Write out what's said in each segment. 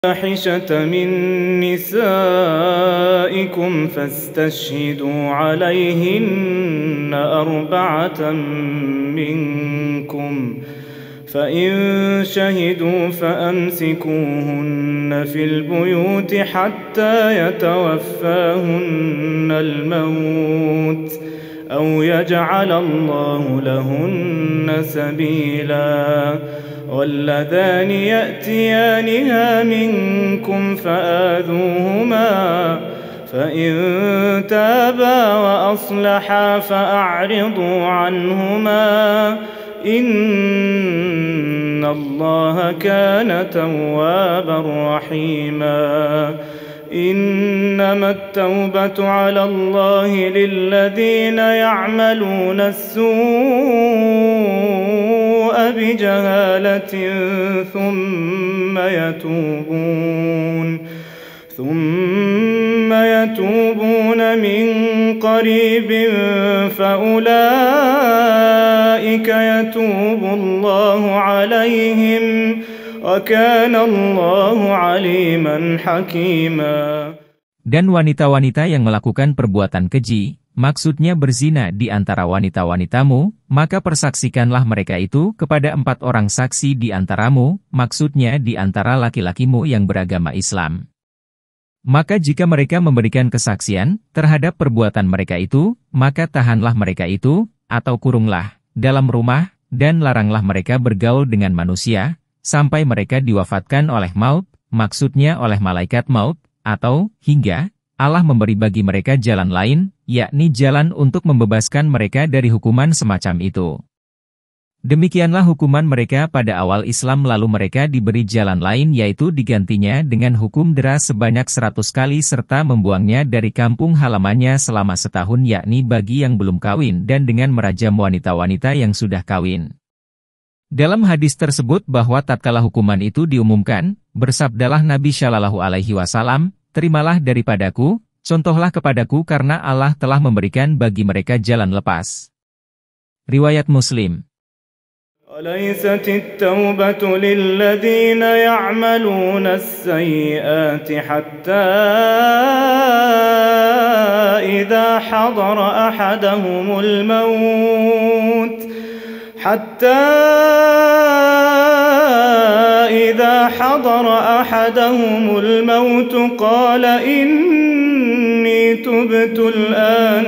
فاحشة من نسائكم فاستشهدوا عليهن أربعة منكم، فإن شهدوا فأمسكوهن في البيوت حتى يتوفاهن الموت أو يجعل الله لهن سبيلا. واللذان يأتيانها منكم فآذوهما، فإن تابا وأصلحا فأعرضوا عنهما، إن الله كان توابا رحيما. إنما التوبة على الله للذين يعملون السوء بجهالة ثم يتوبون من قريب فأولئك يتوب الله عليهم، وكان الله عليما حكيما. Dan wanita-wanita yang melakukan perbuatan keji, maksudnya berzina di antara wanita-wanitamu, maka persaksikanlah mereka itu kepada 4 orang saksi di antaramu, maksudnya di antara laki-lakimu yang beragama Islam. Maka jika mereka memberikan kesaksian terhadap perbuatan mereka itu, maka tahanlah mereka itu, atau kurunglah dalam rumah, dan laranglah mereka bergaul dengan manusia, sampai mereka diwafatkan oleh maut, maksudnya oleh malaikat maut, atau hingga Allah memberi bagi mereka jalan lain, yakni jalan untuk membebaskan mereka dari hukuman semacam itu. Demikianlah hukuman mereka pada awal Islam, lalu mereka diberi jalan lain, yaitu digantinya dengan hukum dera sebanyak 100 kali serta membuangnya dari kampung halamannya selama setahun, yakni bagi yang belum kawin, dan dengan merajam wanita-wanita yang sudah kawin. Dalam hadis tersebut bahwa tatkala hukuman itu diumumkan, bersabdalah Nabi Shallallahu Alaihi Wasallam, terimalah daripadaku, contohlah kepadaku karena Allah telah memberikan bagi mereka jalan lepas. Riwayat Muslim. وليست التوبة للذين يعملون السيئات حتى إذا حضر أحدهم الموت قال إني تبت الآن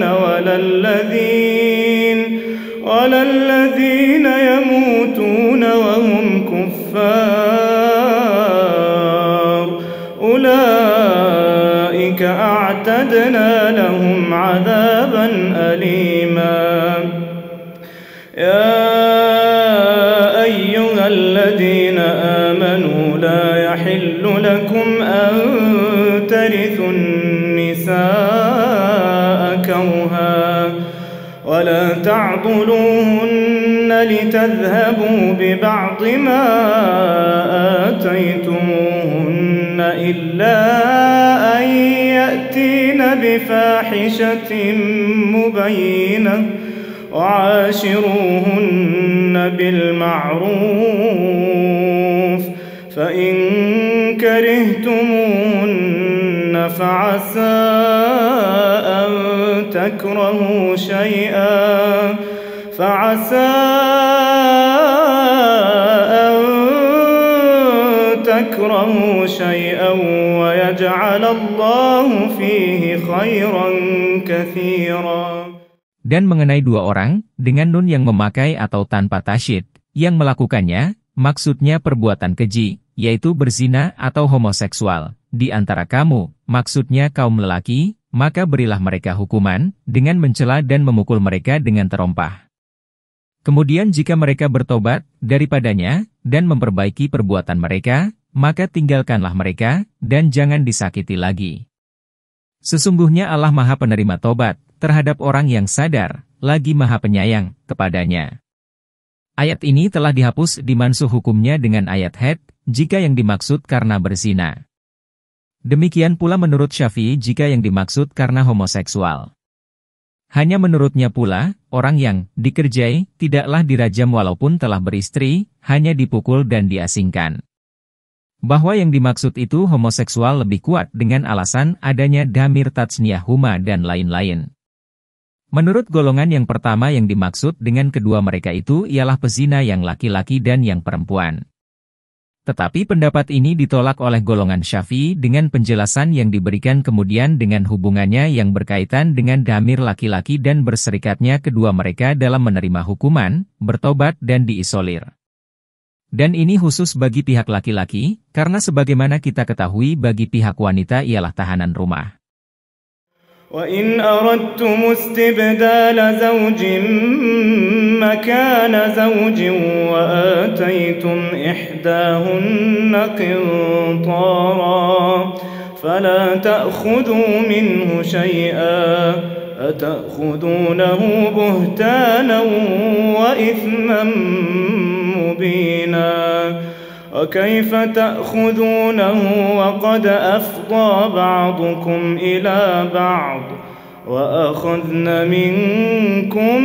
ولا الذين يموتون وهم كفار أولئك أعتدنا لهم عذابا أليما. يا أيها الذين آمنوا لا يحل لكم أن ترثوا النساء كرها ولا تعضلوهن لتذهبوا ببعض ما آتيتموهن إلا أن يأتين بفاحشة مبينة وعاشروهن بالمعروف، فإن كرهتموهن فعسى أن تكرهوا شيئا ويجعل الله فيه خيرا كثيرا. Dan mengenai 2 orang, dengan nun yang memakai atau tanpa tasyid, yang melakukannya, maksudnya perbuatan keji, yaitu berzina atau homoseksual, di antara kamu, maksudnya kaum lelaki, maka berilah mereka hukuman, dengan mencela dan memukul mereka dengan terompah. Kemudian jika mereka bertobat daripadanya, dan memperbaiki perbuatan mereka, maka tinggalkanlah mereka, dan jangan disakiti lagi. Sesungguhnya Allah Maha Penerima Tobat terhadap orang yang sadar, lagi Maha Penyayang kepadanya. Ayat ini telah dihapus dimansuh hukumnya dengan ayat had, jika yang dimaksud karena berzina. Demikian pula menurut Syafi'i jika yang dimaksud karena homoseksual. Hanya menurutnya pula, orang yang dikerjai tidaklah dirajam walaupun telah beristri, hanya dipukul dan diasingkan. bahwa yang dimaksud itu homoseksual lebih kuat dengan alasan adanya dhamir tatsniyah huma dan lain-lain. Menurut golongan yang pertama yang dimaksud dengan kedua mereka itu ialah pezina yang laki-laki dan yang perempuan. Tetapi pendapat ini ditolak oleh golongan Syafi'i dengan penjelasan yang diberikan kemudian dengan hubungannya yang berkaitan dengan dhamir laki-laki dan berserikatnya kedua mereka dalam menerima hukuman, bertobat dan diisolir. Dan ini khusus bagi pihak laki-laki, karena sebagaimana kita ketahui bagi pihak wanita ialah tahanan rumah. وَإِنْ أَرَدْتُمُ اسْتِبْدَالَ زَوْجٍ مَكَانَ زَوْجٍ وَآتَيْتُمْ إِحْدَاهُنَّ قِنطَارًا فَلَا تَأْخُذُوا مِنْهُ شَيْئًا أَتَأْخُذُونَهُ بُهْتَانًا وَإِثْمًا مُبِينًا وَكَيْفَ تَأْخُذُونَهُ وَقَدْ أَفْضَى بَعْضُكُمْ إِلَى بَعْضٍ وَأَخَذْنَ مِنكُم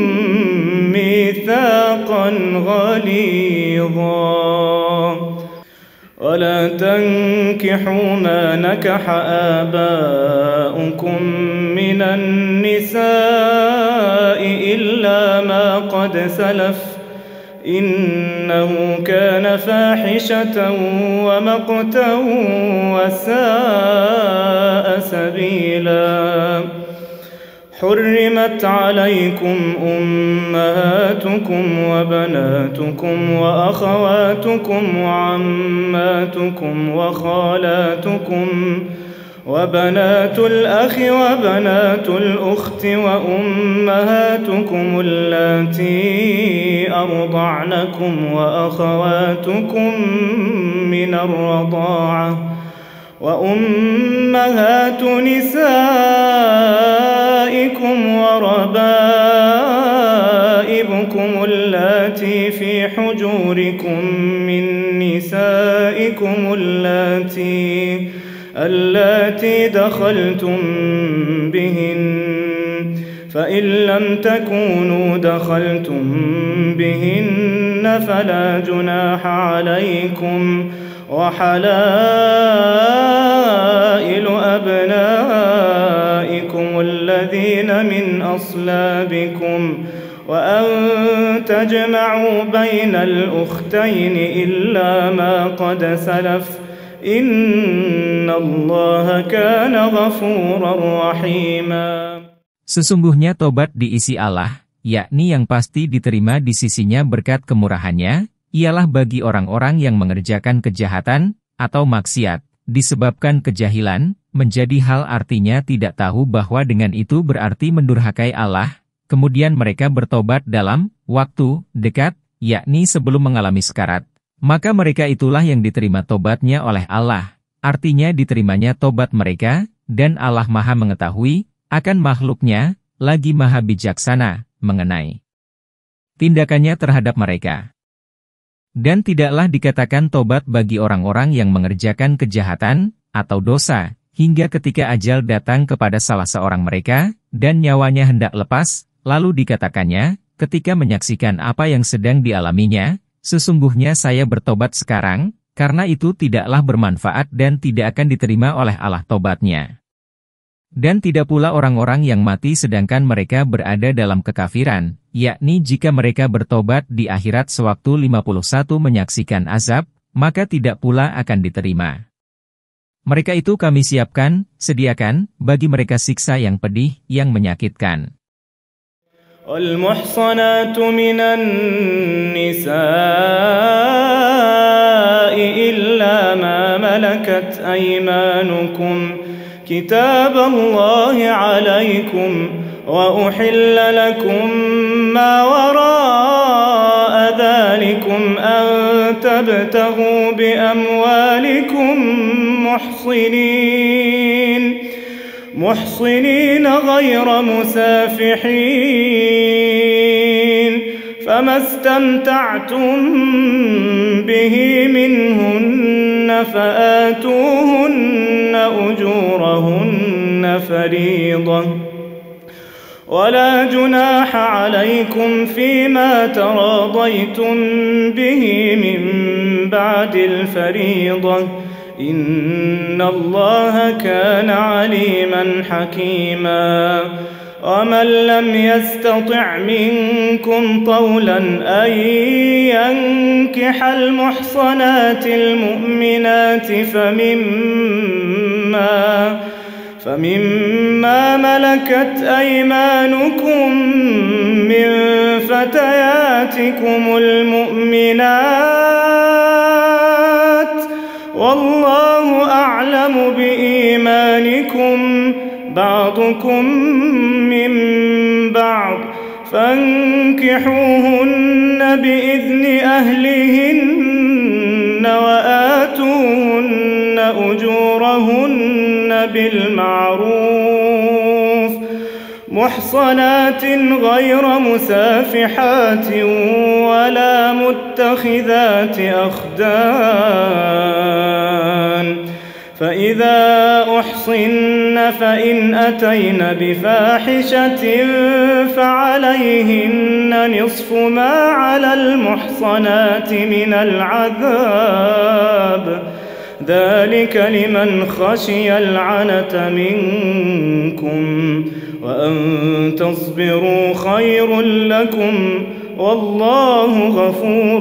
مِّيثَاقًا غَلِيظًا وَلَا تَنكِحُوا مَا نَكَحَ آبَاؤُكُم مِّنَ النِّسَاءِ إِلَّا مَا قَدْ سَلَفَ إِنَّهُ كَانَ فَاحِشَةً وَمَقْتًا وَسَاءَ سَبِيلًا حُرِّمَتْ عَلَيْكُمْ أُمَّهَاتُكُمْ وَبَنَاتُكُمْ وَأَخَوَاتُكُمْ وَعَمَّاتُكُمْ وَخَالَاتُكُمْ وَبَنَاتُ الْأَخِ وَبَنَاتُ الْأُخْتِ وَأُمَّهَاتُكُمُ اللَّاتِي أَرْضَعْنَكُمْ وَأَخَوَاتُكُمْ مِنَ الرَّضَاعَةِ وَأُمَّهَاتُ نِسَائِكُمْ وَرَبَائِبُكُمُ اللَّاتِي فِي حُجُورِكُمْ مِنْ نِسَائِكُمُ اللَّاتِي دَخَلْتُمْ بِهِنَّ فَإِنْ لَمْ تَكُونُوا دَخَلْتُمْ بِهِنَّ فَلَا جُنَاحَ عَلَيْكُمْ وَحَلَائِلُ أَبْنَائِكُمُ الَّذِينَ مِنْ أَصْلَابِكُمْ وَأَنْ تَجْمَعُوا بَيْنَ الْأُخْتَيْنِ إِلَّا مَا قَدْ سَلَفَ إِنَّ اللَّهَ كَانَ غَفُورًا رَحِيمًا. Sesungguhnya tobat diisi Allah, yakni yang pasti diterima di sisinya berkat kemurahannya, ialah bagi orang-orang yang mengerjakan kejahatan, atau maksiat, disebabkan kejahilan, menjadi hal artinya tidak tahu bahwa dengan itu berarti mendurhakai Allah, kemudian mereka bertobat dalam waktu dekat, yakni sebelum mengalami sekarat. Maka mereka itulah yang diterima tobatnya oleh Allah, artinya diterimanya tobat mereka, dan Allah Maha mengetahui akan makhluknya, lagi Maha bijaksana mengenai tindakannya terhadap mereka. Dan tidaklah dikatakan tobat bagi orang-orang yang mengerjakan kejahatan atau dosa, hingga ketika ajal datang kepada salah seorang mereka, dan nyawanya hendak lepas, lalu dikatakannya, ketika menyaksikan apa yang sedang dialaminya, sesungguhnya saya bertobat sekarang, karena itu tidaklah bermanfaat dan tidak akan diterima oleh Allah tobatnya. Dan tidak pula orang-orang yang mati sedangkan mereka berada dalam kekafiran, yakni jika mereka bertobat di akhirat sewaktu 51 menyaksikan azab, maka tidak pula akan diterima. Mereka itu kami siapkan, sediakan, bagi mereka siksa yang pedih, yang menyakitkan. وَالْمُحْصَنَاتُ مِنَ النِّسَاءِ إِلَّا مَا مَلَكَتْ أَيْمَانُكُمْ كِتَابَ اللَّهِ عَلَيْكُمْ وَأُحِلَّ لَكُمْ مَا وَرَاءَ ذَلِكُمْ أَن تَبْتَغُوا بِأَمْوَالِكُمْ محصنين غير مسافحين فما استمتعتم به منهن فآتوهن أجورهن فريضة ولا جناح عليكم فيما تراضيتم به من بعد الفريضة إن الله كان عليما حكيما ومن لم يستطع منكم طولا أن ينكح المحصنات المؤمنات فمما ملكت أيمانكم من فتياتكم المؤمنات والله أعلم بإيمانكم بعضكم من بعض فانكحوهن بإذن أهلهن وآتوهن أجورهن بالمعروف محصنات غير مسافحات ولا متخذات أخدان فإذا أحصن فإن أتين بفاحشة فعليهن نصف ما على المحصنات من العذاب ذلك لمن خشي العنة منكم وأن تصبروا خير لكم والله غفور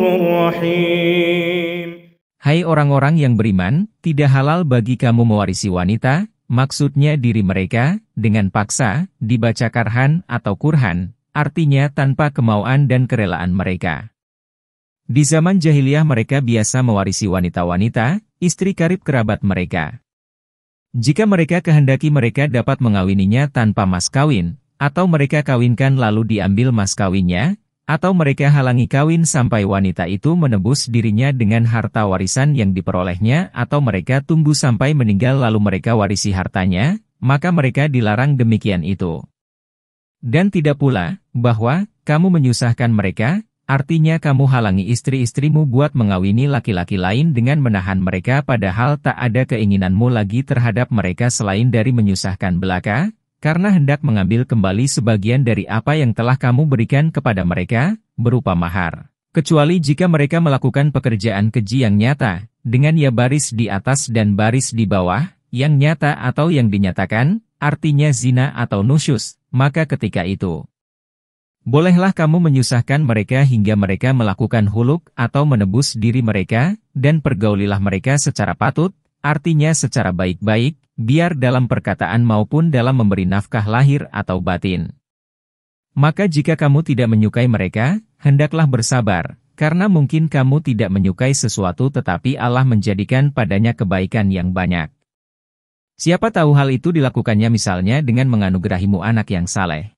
رحيم. Hai orang-orang yang beriman, tidak halal bagi kamu mewarisi wanita, maksudnya diri mereka, dengan paksa, dibaca karhan atau kurhan, artinya tanpa kemauan dan kerelaan mereka. Di zaman jahiliyah mereka biasa mewarisi wanita-wanita, istri karib kerabat mereka. Jika mereka kehendaki mereka dapat mengawininya tanpa mas kawin, atau mereka kawinkan lalu diambil mas kawinnya, atau mereka halangi kawin sampai wanita itu menebus dirinya dengan harta warisan yang diperolehnya atau mereka tunggu sampai meninggal lalu mereka warisi hartanya, maka mereka dilarang demikian itu. Dan tidak pula, bahwa, kamu menyusahkan mereka, artinya kamu halangi istri-istrimu buat mengawini laki-laki lain dengan menahan mereka padahal tak ada keinginanmu lagi terhadap mereka selain dari menyusahkan belaka, karena hendak mengambil kembali sebagian dari apa yang telah kamu berikan kepada mereka, berupa mahar. Kecuali jika mereka melakukan pekerjaan keji yang nyata, dengan ya baris di atas dan baris di bawah, yang nyata atau yang dinyatakan, artinya zina atau nusyus, maka ketika itu, bolehlah kamu menyusahkan mereka hingga mereka melakukan huluk atau menebus diri mereka, dan pergaulilah mereka secara patut, artinya secara baik-baik, biar dalam perkataan maupun dalam memberi nafkah lahir atau batin. Maka jika kamu tidak menyukai mereka, hendaklah bersabar, karena mungkin kamu tidak menyukai sesuatu tetapi Allah menjadikan padanya kebaikan yang banyak. Siapa tahu hal itu dilakukannya misalnya dengan menganugerahimu anak yang saleh.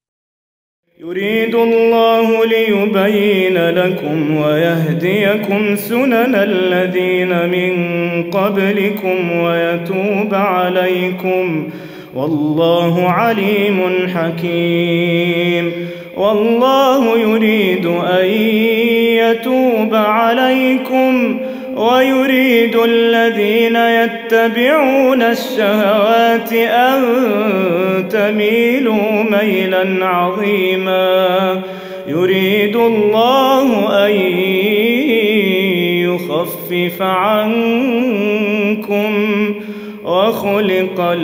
Yuridullahu liyubayyina lakum wa yahdiyakum sunanal ladzina min qablikum wa yatuba alaikum wallahu alimun hakim. Wallahu yuridu an yatuba alaikum wa yuridu alladhina yattabi'una ash-shahawati an tamilu maylan 'azima yuridu Allahu an yukhaffifa 'ankum wa khuliqal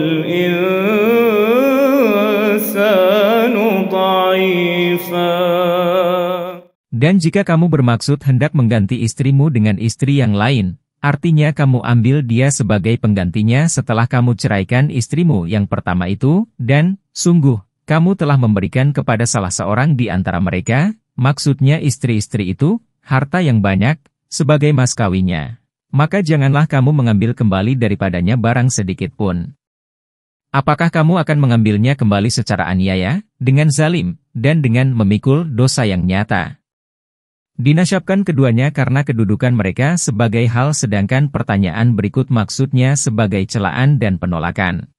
insanu dha'ifa. Dan jika kamu bermaksud hendak mengganti istrimu dengan istri yang lain, artinya kamu ambil dia sebagai penggantinya setelah kamu ceraikan istrimu yang pertama itu, dan, sungguh, kamu telah memberikan kepada salah seorang di antara mereka, maksudnya istri-istri itu, harta yang banyak, sebagai mas kawinnya. Maka janganlah kamu mengambil kembali daripadanya barang sedikit pun. Apakah kamu akan mengambilnya kembali secara aniaya, dengan zalim, dan dengan memikul dosa yang nyata? Dinasyabkan keduanya karena kedudukan mereka sebagai hal sedangkan pertanyaan berikut maksudnya sebagai celaan dan penolakan.